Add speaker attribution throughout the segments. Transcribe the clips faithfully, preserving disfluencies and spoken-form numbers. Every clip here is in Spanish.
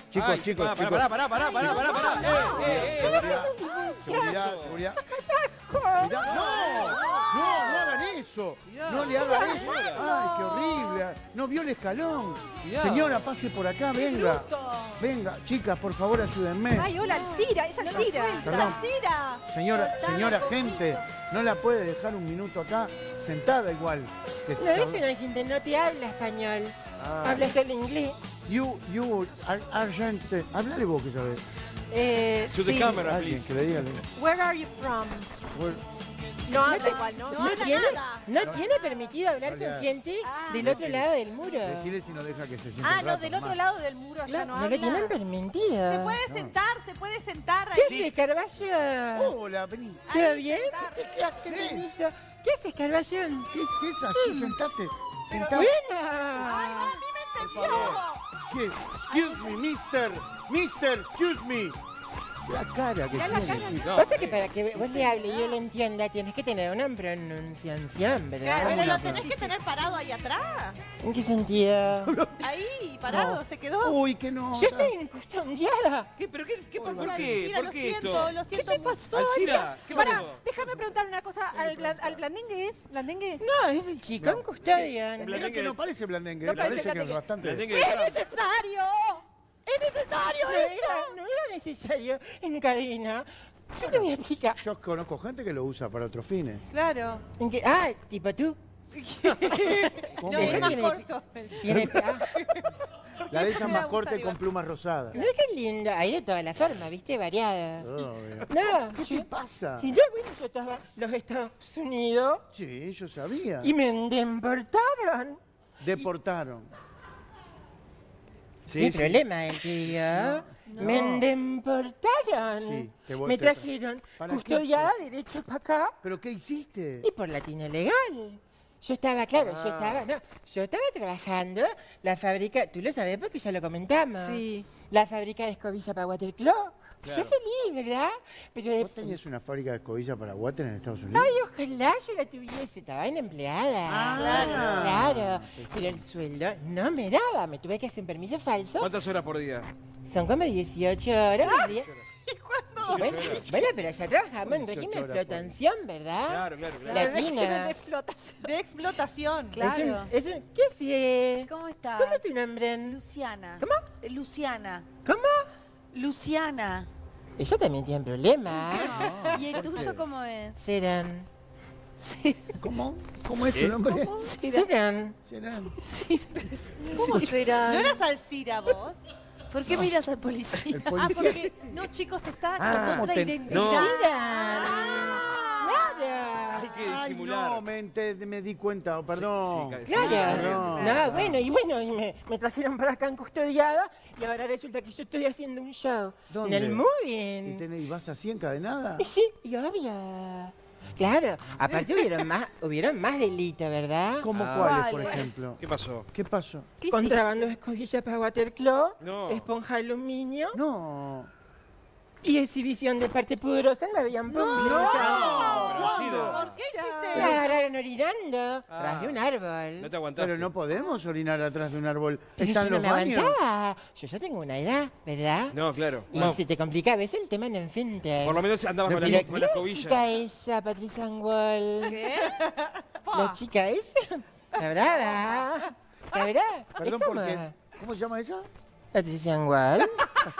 Speaker 1: Chicos,
Speaker 2: Ay,
Speaker 1: chicos,
Speaker 2: pará,
Speaker 1: chicos.
Speaker 2: Pará, pará, pará, pará, pará, pará. Eh, eh, eh.
Speaker 1: Seguridad, seguridad. Mirá, no, no, no hagan eso. No le hagan eso. Ay, qué horrible. No vio el escalón.
Speaker 2: Mirá.
Speaker 1: Señora, pase por acá, venga. Venga, chicas, por favor, ayúdenme.
Speaker 3: Ay, hola, Alcira, es Alcira.
Speaker 1: Perdón.
Speaker 3: Alcira.
Speaker 1: Señora, señora, gente, no la puede dejar un minuto acá sentada igual. Que
Speaker 4: No, es una gente, no te habla español.
Speaker 1: Ah.
Speaker 4: Hablas el inglés.
Speaker 1: You, you, ar, argente. Hablale vos que sabés.
Speaker 3: Eh,
Speaker 2: To the
Speaker 3: sí.
Speaker 2: camera,
Speaker 1: Alguien
Speaker 2: please.
Speaker 1: que le diga.
Speaker 3: Where are you from?
Speaker 1: Well,
Speaker 3: No habla
Speaker 4: te-
Speaker 3: igual, ¿no?
Speaker 4: No,
Speaker 3: habla
Speaker 4: tiene,
Speaker 3: nada.
Speaker 4: no tiene permitido hablar
Speaker 1: Habla-
Speaker 4: con gente
Speaker 3: Ah.
Speaker 4: del otro lado del muro.
Speaker 1: decirle si no deja que se siente
Speaker 3: Ah,
Speaker 1: un
Speaker 3: no,
Speaker 1: rato
Speaker 3: del otro
Speaker 1: más.
Speaker 3: lado del muro allá
Speaker 4: Claro,
Speaker 3: no
Speaker 4: no
Speaker 3: habla.
Speaker 4: le tienen permitido.
Speaker 3: Se puede sentar, se puede sentar
Speaker 4: ¿Qué
Speaker 3: ahí.
Speaker 4: haces, Carballo?
Speaker 1: Hola, vení.
Speaker 4: ¿Todo
Speaker 3: Ahí,
Speaker 4: bien?
Speaker 3: sentar.
Speaker 4: ¿Qué, qué haces,
Speaker 1: haces?
Speaker 4: permiso? ¿Qué haces, Carballo?
Speaker 1: ¿Qué es esa? Sí, sentate. Sentate.
Speaker 4: Buena.
Speaker 3: Ay, a mí me entendió.
Speaker 1: ¿Qué? Excuse me, mister. Mister, excuse me. La cara que
Speaker 3: Mirá la
Speaker 1: tiene.
Speaker 2: No,
Speaker 4: Pasa que
Speaker 2: eh.
Speaker 4: para que vos le hables y yo le entienda, tienes que tener una pronunciación, ¿verdad?
Speaker 3: Claro, pero
Speaker 1: una
Speaker 3: lo tenés
Speaker 1: sí,
Speaker 3: que
Speaker 1: sí.
Speaker 3: tener parado ahí atrás.
Speaker 4: ¿En qué sentido?
Speaker 3: Ahí, parado,
Speaker 1: No.
Speaker 3: se quedó.
Speaker 1: Uy, que no.
Speaker 4: Yo estoy encustodiada.
Speaker 2: ¿Qué? ¿Pero qué? qué por,
Speaker 3: Hola,
Speaker 2: ¿Por qué?
Speaker 3: Alcira,
Speaker 2: ¿Por
Speaker 3: lo
Speaker 2: qué
Speaker 3: siento,
Speaker 2: esto?
Speaker 3: lo siento.
Speaker 5: ¿Qué te pasó?
Speaker 2: Alcira, ¿qué
Speaker 5: Pará,
Speaker 2: pasó?
Speaker 5: déjame preguntar una cosa. ¿Al, blan- al blandengue es? ¿Blandengue?
Speaker 4: No, es el chico en custodia.
Speaker 1: Mirá que no parece blandengue,
Speaker 5: No
Speaker 1: parece,
Speaker 5: parece
Speaker 1: que es
Speaker 5: blandengue.
Speaker 1: bastante.
Speaker 2: La tengo que
Speaker 5: ¡Es
Speaker 2: dejar.
Speaker 5: necesario! ¡Es necesario
Speaker 4: No
Speaker 5: esto!
Speaker 4: era, no era necesario en cadena. Yo te voy a explicar.
Speaker 1: Yo conozco gente que lo usa para otros fines.
Speaker 3: Claro.
Speaker 4: ¿En qué? Ah, tipo tú.
Speaker 1: ¿Cómo?
Speaker 3: No, es
Speaker 4: Ella
Speaker 3: más
Speaker 4: tiene-
Speaker 3: corto.
Speaker 4: Tiene, ah,
Speaker 1: La de ella es
Speaker 3: me
Speaker 1: más
Speaker 3: gusta,
Speaker 1: corta y
Speaker 3: digo.
Speaker 1: con plumas rosadas.
Speaker 4: mira qué lindo. Hay de todas las formas, ¿viste? Variadas.
Speaker 1: Obvio.
Speaker 4: No,
Speaker 1: ¿Qué
Speaker 4: yo,
Speaker 1: te pasa?
Speaker 4: si yo, bueno, yo estaba en los Estados Unidos
Speaker 1: Sí, yo sabía.
Speaker 4: y me deportaron.
Speaker 1: Deportaron.
Speaker 4: ¿Qué
Speaker 2: Sí, sí.
Speaker 4: problema el tío? Me deportaron.
Speaker 1: Sí, te vol-
Speaker 4: me
Speaker 1: te-
Speaker 4: trajeron
Speaker 1: ¿Para qué?
Speaker 4: custodiada derecho para acá
Speaker 1: ¿Pero qué hiciste?
Speaker 4: y por latino legal. Yo estaba, claro, yo estaba, no, yo estaba trabajando la fábrica, tú lo sabes porque ya lo comentamos.
Speaker 3: Sí.
Speaker 4: La fábrica de escobilla para Waterclaw.
Speaker 2: Claro.
Speaker 4: Yo feliz, ¿verdad? Pero
Speaker 1: ¿Vos
Speaker 4: después,
Speaker 1: tenías una fábrica de escobilla para water en Estados Unidos?
Speaker 4: ay, ojalá yo la tuviese, estaba en empleada.
Speaker 1: Ah.
Speaker 4: Claro, pero el sueldo no me daba, me tuve que hacer un permiso falso.
Speaker 2: ¿Cuántas horas por día?
Speaker 4: Son como dieciocho horas al día.
Speaker 3: ¿Y cuándo?
Speaker 4: Bueno, bueno, pero ya trabajamos en
Speaker 1: dieciocho
Speaker 4: régimen de
Speaker 1: horas por
Speaker 4: explotación, ¿verdad?
Speaker 2: Claro, claro, claro.
Speaker 5: Claro,
Speaker 4: Latina.
Speaker 5: régimen de explotación.
Speaker 3: De explotación.
Speaker 4: Es
Speaker 5: Claro.
Speaker 4: un- es un- ¿Qué es?
Speaker 5: ¿Cómo estás?
Speaker 4: ¿Cómo es tu nombre?
Speaker 5: Luciana.
Speaker 4: ¿Cómo?
Speaker 5: Eh, Luciana.
Speaker 4: ¿Cómo?
Speaker 5: Luciana.
Speaker 4: Ella también tiene problemas.
Speaker 5: ¿Y el
Speaker 1: ¿por
Speaker 5: tuyo
Speaker 1: qué?
Speaker 5: cómo es?
Speaker 4: Serán.
Speaker 1: ¿Cómo? ¿Cómo es tu
Speaker 2: ¿Eh?
Speaker 1: nombre?
Speaker 4: Serán.
Speaker 1: Serán.
Speaker 5: ¿Cómo será?
Speaker 3: ¿No eras Alcira vos?
Speaker 5: ¿Por qué miras al policía?
Speaker 1: El
Speaker 3: Ah,
Speaker 1: policía.
Speaker 3: porque, no, chicos, está
Speaker 1: Ah,
Speaker 3: con otra
Speaker 1: te-
Speaker 3: identidad.
Speaker 2: No.
Speaker 4: Serán. Claro.
Speaker 2: Hay que
Speaker 1: Ay,
Speaker 2: disimular.
Speaker 1: no, me, ente- me di cuenta, perdón.
Speaker 2: Sí, sí,
Speaker 4: Claro.
Speaker 1: no,
Speaker 4: No,
Speaker 1: no.
Speaker 4: bueno, y bueno, y me, me trajeron para acá en custodiada y ahora resulta que yo estoy haciendo un show.
Speaker 1: ¿Dónde?
Speaker 4: En el
Speaker 1: ¿Y,
Speaker 4: moving.
Speaker 1: tenés- y vas así encadenada?
Speaker 4: Y sí, y obvio. Claro, aparte hubieron más, hubieron más delitos, ¿verdad?
Speaker 1: ¿Cómo
Speaker 2: Ah.
Speaker 1: cuáles, por
Speaker 5: ¿Cuáles?
Speaker 1: ejemplo?
Speaker 2: ¿Qué pasó?
Speaker 1: ¿Qué pasó?
Speaker 5: ¿Qué
Speaker 4: Contrabando de escobillas para Waterclaw,
Speaker 2: No.
Speaker 4: esponja de aluminio
Speaker 1: No.
Speaker 4: y exhibición de parte pudorosa en la vía pública.
Speaker 2: Pero, Alcira,
Speaker 3: ¿Por qué
Speaker 4: La
Speaker 3: hiciste?
Speaker 4: agarraron orinando
Speaker 2: Ah.
Speaker 4: tras de un árbol.
Speaker 2: no te aguantaste.
Speaker 1: Pero no podemos orinar atrás de un árbol.
Speaker 4: Pero
Speaker 1: Están
Speaker 4: yo no
Speaker 1: los
Speaker 4: me
Speaker 1: baños.
Speaker 4: aguantaba. Yo ya tengo una edad, ¿verdad?
Speaker 2: No, claro.
Speaker 4: Y
Speaker 2: No,
Speaker 4: se te complica a veces el tema en enfrente.
Speaker 2: por lo menos andabas con la,
Speaker 4: Mira,
Speaker 2: con la
Speaker 4: mira la chica
Speaker 2: escobilla.
Speaker 4: esa, Patricia Angol.
Speaker 5: ¿Qué?
Speaker 4: La chica esa. La brava. La brava.
Speaker 1: Perdón,
Speaker 4: ¿Es
Speaker 1: ¿por
Speaker 4: como
Speaker 1: qué? ¿Cómo se llama ella?
Speaker 4: Patricia Angol.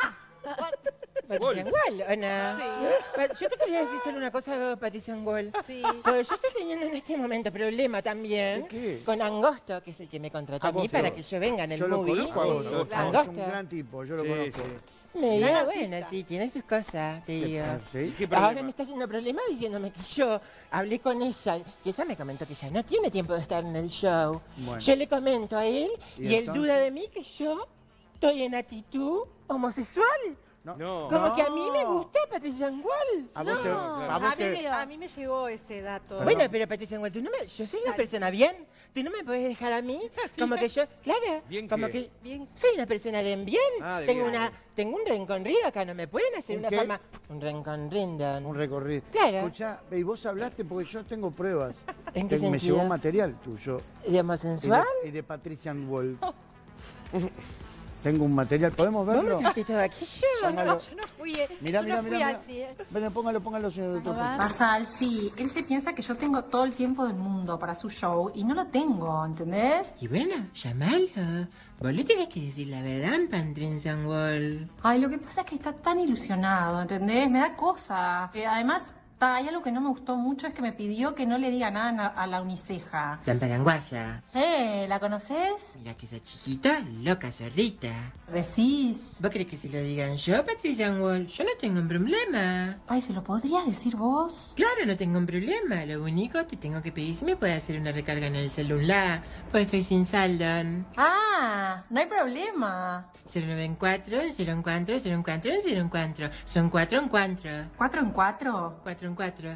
Speaker 4: Patricia
Speaker 2: Gol.
Speaker 4: Angol, ¿o no? Pa- Yo te quería decir solo una cosa, Patricia Angol.
Speaker 5: Sí.
Speaker 4: Porque yo estoy teniendo en este momento problema también
Speaker 1: ¿De qué?
Speaker 4: con Angosto, que es el que me contrató a mí
Speaker 1: Agosto.
Speaker 4: para que yo venga en el
Speaker 1: Yo lo
Speaker 4: movie.
Speaker 1: conozco a
Speaker 2: Sí.
Speaker 1: Agosto.
Speaker 2: Agosto.
Speaker 1: Es un
Speaker 4: Angosto.
Speaker 1: gran tipo, yo lo
Speaker 2: Sí,
Speaker 1: conozco.
Speaker 2: sí.
Speaker 4: Me
Speaker 3: Gran
Speaker 4: diga,
Speaker 3: artista.
Speaker 4: bueno, sí, tiene sus cosas, te digo.
Speaker 1: ¿Sí?
Speaker 2: ¿Qué
Speaker 4: Ahora me
Speaker 2: problema?
Speaker 4: está haciendo problema diciéndome que yo hablé con ella, que ella me comentó que ella no tiene tiempo de estar en el show.
Speaker 1: Bueno.
Speaker 4: Yo le comento a él
Speaker 1: ¿Y
Speaker 4: y, él
Speaker 1: entonces?
Speaker 4: duda de mí que yo estoy en actitud homosexual.
Speaker 2: No.
Speaker 4: Como
Speaker 1: No.
Speaker 4: que a mí me gusta Patricia Angol.
Speaker 1: A vos te,
Speaker 5: No,
Speaker 1: a
Speaker 5: a
Speaker 1: vos
Speaker 5: mí,
Speaker 1: te-
Speaker 5: me, a mí me llegó ese dato.
Speaker 1: Perdón.
Speaker 4: Bueno, pero Patricia Angol, tú no me, yo soy una persona bien. Tú no me puedes dejar a mí como que yo, claro,
Speaker 2: ¿Bien
Speaker 4: como
Speaker 2: qué?
Speaker 4: que
Speaker 5: Bien.
Speaker 4: soy una persona de bien.
Speaker 2: Ah, de
Speaker 4: tengo
Speaker 2: bien.
Speaker 4: una, tengo un renconrido acá, no me pueden hacer
Speaker 1: ¿Un
Speaker 4: una
Speaker 1: qué?
Speaker 4: forma, un renconrindo.
Speaker 1: un recorrido.
Speaker 4: Claro.
Speaker 1: Escuchá, y vos hablaste porque yo tengo pruebas.
Speaker 4: ¿En qué
Speaker 1: Te- me
Speaker 4: sentido?
Speaker 1: llegó material tuyo.
Speaker 4: ¿De
Speaker 1: Y de,
Speaker 4: homosexual?
Speaker 1: y de Patricia Wolf. Tengo un material, ¿podemos
Speaker 4: ¿Vos
Speaker 1: verlo?
Speaker 4: metiste todo aquello?
Speaker 1: Póngalo.
Speaker 5: Yo no fui, eh,
Speaker 1: Mirá,
Speaker 5: yo
Speaker 1: mirá,
Speaker 5: no fui
Speaker 1: mirá,
Speaker 5: al
Speaker 1: mirá.
Speaker 5: cine.
Speaker 1: Ven, póngalo, póngalo, señor doctor.
Speaker 6: Pasa, Alci, él se piensa que yo tengo todo el tiempo del mundo para su show y no lo tengo, ¿entendés?
Speaker 4: Y bueno, llamalo. Vos le tenés que decir la verdad, Pantrin Sangwall.
Speaker 6: Ay, lo que pasa es que está tan ilusionado, ¿entendés? Me da cosa. Eh, además, ta, hay algo que no me gustó mucho, es que me pidió que no le diga nada na- a la uniceja.
Speaker 4: La paraguaya.
Speaker 6: Eh, ¿la conoces?
Speaker 4: Mira que esa chiquita, loca zorrita.
Speaker 6: Decís.
Speaker 4: ¿Vos crees que se lo digan yo, Patricia Wall? Yo no tengo un problema.
Speaker 6: Ay, ¿se lo podrías decir vos?
Speaker 4: Claro, no tengo un problema. Lo único que tengo que pedir si me puede hacer una recarga en el celular. Pues estoy sin saldo.
Speaker 6: Ah, no hay problema.
Speaker 4: cero nueve cuatro, cero cuatro, cero cuatro, cero cuatro. Son cuatro en cuatro.
Speaker 6: ¿Cuatro en cuatro?
Speaker 4: Cuatro en cuatro.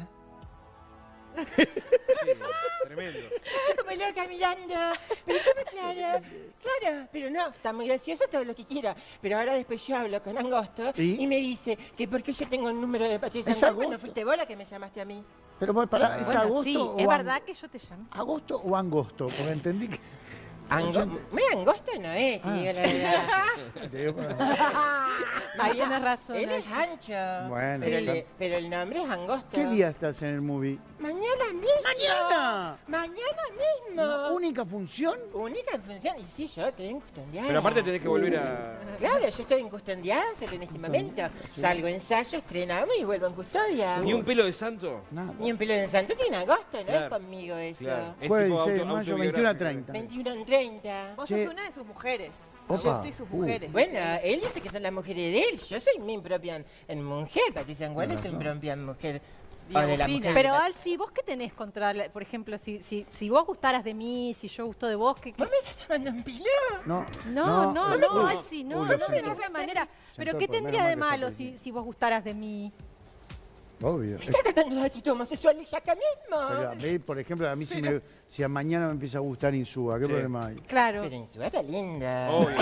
Speaker 2: Tremendo.
Speaker 4: Como loca mirando. Pero ¿cómo? Claro, claro. Pero no, está muy gracioso todo lo que quiera. Pero ahora después yo hablo con Angosto
Speaker 1: ¿Y?
Speaker 4: y me dice que porque yo tengo el número de Patricia
Speaker 1: ¿Es
Speaker 4: Sangwall cuando
Speaker 1: Agosto?
Speaker 4: fuiste vos la que me llamaste a mí.
Speaker 1: Pero vos, pará, ¿es
Speaker 3: Bueno,
Speaker 1: agosto
Speaker 3: sí,
Speaker 1: o
Speaker 3: es
Speaker 1: ang-
Speaker 3: verdad que yo te llamo.
Speaker 1: ¿Agosto o angosto? Porque entendí que...
Speaker 4: Ango muy angosto no es, te digo la verdad.
Speaker 1: Te digo con la-
Speaker 3: Ahí tienes razón.
Speaker 4: Él es
Speaker 3: Alci.
Speaker 4: ancho.
Speaker 1: Bueno,
Speaker 4: pero,
Speaker 1: está-
Speaker 4: le- pero el nombre es angosto.
Speaker 1: ¿Qué día estás en el movie?
Speaker 4: Mañana mismo.
Speaker 1: ¡Mañana!
Speaker 4: Mañana mismo.
Speaker 1: ¿Única función?
Speaker 4: Única función. Y sí, yo estoy incustondiada.
Speaker 2: Pero aparte tenés que volver a...
Speaker 4: Claro, yo estoy en custodia solo en este momento. Salgo, ensayo, estrenamos y vuelvo en custodia.
Speaker 2: ¿Ni un pelo de santo?
Speaker 1: Nada.
Speaker 4: Ni un pelo de santo tiene agosto, no
Speaker 2: Claro.
Speaker 4: es conmigo eso.
Speaker 2: Claro. Es
Speaker 1: Jueves
Speaker 2: tipo
Speaker 1: dieciséis de
Speaker 2: auto-
Speaker 1: mayo, veintiuno a
Speaker 2: autobiográfico.
Speaker 1: treinta.
Speaker 4: veintiuno en treinta.
Speaker 3: Vos
Speaker 1: Che.
Speaker 3: sos una de sus mujeres.
Speaker 1: Opa.
Speaker 3: Yo estoy sus
Speaker 1: Uh.
Speaker 3: mujeres.
Speaker 4: Bueno, él dice que son las mujeres de él. Yo soy mi propia en, en mujer. Patricia Angual es
Speaker 1: Tenés
Speaker 4: su
Speaker 1: razón.
Speaker 4: propia mujer.
Speaker 3: Digo,
Speaker 4: O de la
Speaker 3: Agustina.
Speaker 4: mujer de
Speaker 5: Pero
Speaker 4: Pat-
Speaker 5: Alci, ¿vos qué tenés contra, la- por ejemplo, si, si, si vos gustaras de mí, si yo gusto de vos, ¿qué, qué-
Speaker 4: ¿Vos me estás tomando un pilón?
Speaker 1: No,
Speaker 5: No, no,
Speaker 1: uy,
Speaker 5: no,
Speaker 1: uy,
Speaker 5: Alci, no,
Speaker 1: uy,
Speaker 5: no,
Speaker 1: lo
Speaker 5: de
Speaker 1: siento.
Speaker 5: ninguna manera. Pero
Speaker 1: Sentó
Speaker 5: ¿qué
Speaker 1: por menos
Speaker 5: tendría
Speaker 1: mal
Speaker 5: de
Speaker 1: que está
Speaker 5: malo
Speaker 1: por
Speaker 5: si,
Speaker 1: aquí.
Speaker 5: si vos gustaras de mí?
Speaker 1: Obvio.
Speaker 4: ¿Estás tratando de actitud homosexual y ya acá mismo?
Speaker 1: Pero a mí, por ejemplo, a mí si, me, si a mañana me empieza a gustar Insúa, ¿qué
Speaker 2: Sí.
Speaker 1: problema hay?
Speaker 5: Claro.
Speaker 4: Pero Insúa está linda.
Speaker 2: Obvio.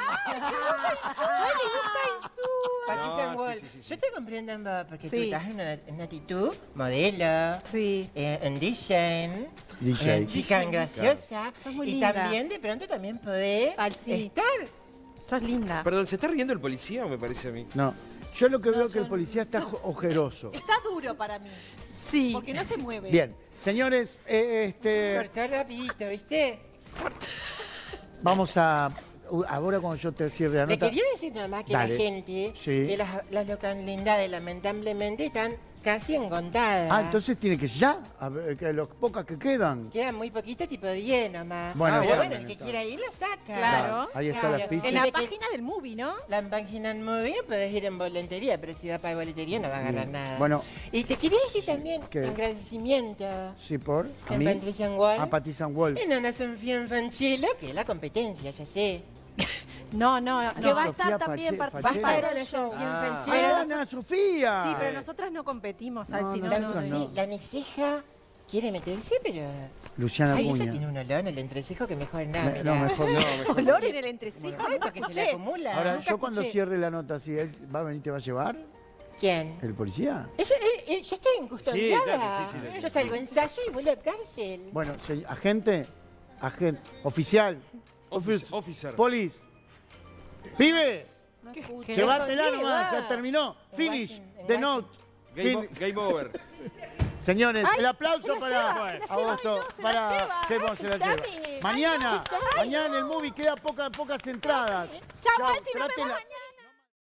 Speaker 4: Patricia
Speaker 2: No,
Speaker 4: Angual,
Speaker 2: sí, sí, sí, sí.
Speaker 4: yo te comprendo en vos porque tú
Speaker 5: Sí.
Speaker 4: estás en una, en una actitud modelo,
Speaker 5: Sí.
Speaker 4: eh, en D J,
Speaker 1: D J.
Speaker 4: en chica en graciosa
Speaker 5: Sos muy
Speaker 4: y
Speaker 5: linda.
Speaker 4: también de pronto también podés
Speaker 5: Al sí.
Speaker 4: estar.
Speaker 5: Sos linda.
Speaker 2: Perdón, ¿se está riendo el policía o me parece a mí?
Speaker 1: No, yo lo que veo es que el policía está jo- ojeroso.
Speaker 3: Está duro para mí.
Speaker 5: Sí.
Speaker 3: Porque no se mueve.
Speaker 1: Bien, señores, eh, este,
Speaker 4: Cortó rapidito, ¿viste?
Speaker 1: vamos a... uh, Ahora cuando yo te cierre la
Speaker 4: Le
Speaker 1: nota...
Speaker 4: quería decir nada más que
Speaker 1: Dale.
Speaker 4: la gente,
Speaker 1: Sí.
Speaker 4: que las, las localidades lamentablemente están casi encontradas.
Speaker 1: Ah, entonces tiene que ya, a ver, que los pocas que quedan.
Speaker 4: Queda muy poquito, tipo diez nomás.
Speaker 1: Bueno,
Speaker 4: Pero
Speaker 1: bueno,
Speaker 4: bueno, el que
Speaker 1: está.
Speaker 4: quiera ir la saca.
Speaker 5: Claro.
Speaker 1: Ahí está la
Speaker 4: Claro.
Speaker 1: ficha.
Speaker 5: En la
Speaker 4: Tiene que-
Speaker 5: página del movie, ¿no?
Speaker 4: La página muy bien, puedes ir en boletería, pero si va para boletería no va a agarrar nada.
Speaker 1: Bueno.
Speaker 4: Y te quería decir también,
Speaker 1: ¿Qué?
Speaker 4: agradecimiento.
Speaker 1: Sí, por... ¿A
Speaker 4: En
Speaker 1: mí?
Speaker 4: Patricia Angual.
Speaker 1: A Patricia Wolf.
Speaker 4: En Ana Sofía Fanchelo, que es la competencia, ya sé.
Speaker 5: No, no,
Speaker 3: Que
Speaker 5: no.
Speaker 3: va a
Speaker 1: Sofía
Speaker 3: estar también
Speaker 1: Fache-
Speaker 3: participando.
Speaker 4: Va a estar
Speaker 1: Fachero.
Speaker 4: Ana Sofía
Speaker 2: Ah.
Speaker 4: Fanchelo.
Speaker 5: Pero
Speaker 1: ¡Ah, Ana Sofía!
Speaker 5: Sí, pero nosotras no competimos,
Speaker 1: No,
Speaker 5: Alci, no,
Speaker 4: La,
Speaker 5: no,
Speaker 1: nosotros
Speaker 5: no.
Speaker 1: no.
Speaker 4: la Niceja quiere meterse, pero...
Speaker 1: Luciana
Speaker 4: Ay, ella
Speaker 1: Acuña.
Speaker 4: tiene un olor en el entrecejo que mejor nada.
Speaker 1: Me- no, mejor no.
Speaker 5: Olor en el entrecejo.
Speaker 4: Ay,
Speaker 5: nunca
Speaker 4: porque se le
Speaker 5: escuché.
Speaker 4: acumula.
Speaker 1: Ahora,
Speaker 5: Nunca
Speaker 1: yo cuando
Speaker 5: escuché.
Speaker 1: cierre la nota, si él va a venir, ¿te va a llevar?
Speaker 4: ¿Quién?
Speaker 1: ¿El policía?
Speaker 4: Ella, eh, eh, yo estoy encustodiada.
Speaker 2: Sí, claro, sí, sí, sí.
Speaker 4: Yo salgo a ensayo y vuelvo a cárcel.
Speaker 1: Bueno, se- agente, agente, oficial,
Speaker 2: Office-
Speaker 1: ofici-
Speaker 2: officer.
Speaker 1: police, pibe,
Speaker 5: No escuché.
Speaker 1: llévatela
Speaker 4: ¿Dónde
Speaker 1: nomás,
Speaker 4: va?
Speaker 1: ya terminó,
Speaker 4: En
Speaker 1: finish,
Speaker 4: Washington, en
Speaker 1: the note.
Speaker 2: Game, o-
Speaker 1: Fin-
Speaker 2: game over.
Speaker 1: Señores, el aplauso
Speaker 3: la
Speaker 1: para
Speaker 3: lleva, se la lleva.
Speaker 1: Agosto,
Speaker 3: Ay, no, se la
Speaker 1: para
Speaker 3: lleva.
Speaker 1: qué bueno, se la lleva.
Speaker 4: Aceptame.
Speaker 1: Mañana, mañana en el movie queda poca, pocas entradas.
Speaker 5: Chao,
Speaker 1: Chao,
Speaker 5: Alci, nos vemos
Speaker 1: trátela.
Speaker 5: mañana.